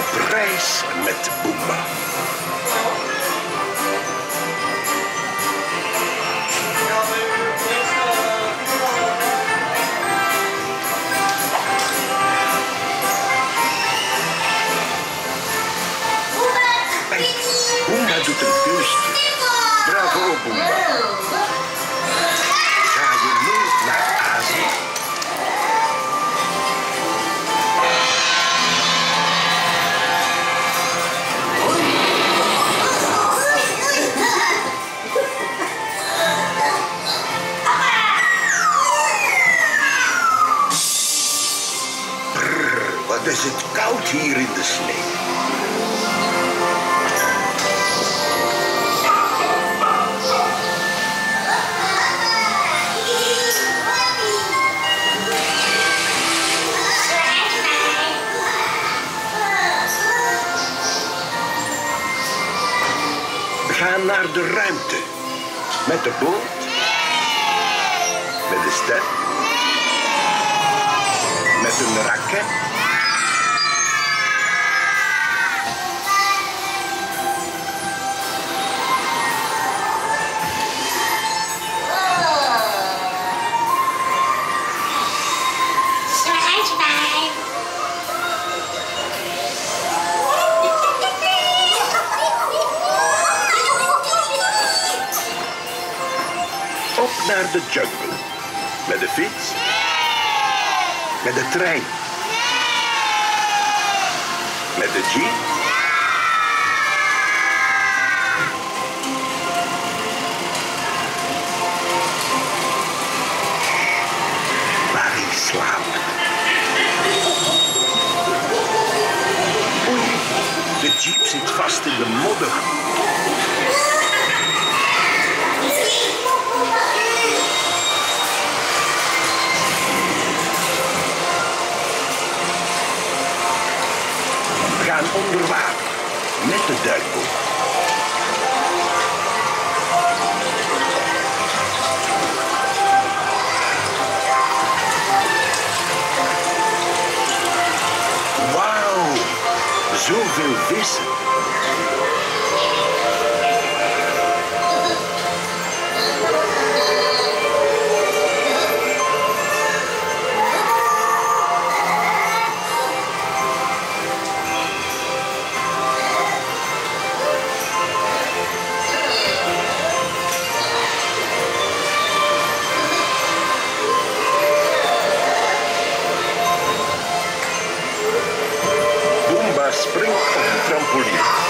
Reis met Bumba. Bumba doet een kunstje. Bravo, Bumba. Ga je mee naar Azië? Brrr, wat is het koud hier in de sneeuw. We gaan naar de ruimte. Met de boot. Met de ster. Met een raket. Op naar de jungle. Met de fiets. Met de trein. Met de jeep. Waar hij slaapt. Oei, de jeep zit vast in de modder. We gaan onder water met de duikboot. Wauw, zoveel vissen. Springt op de trampoline.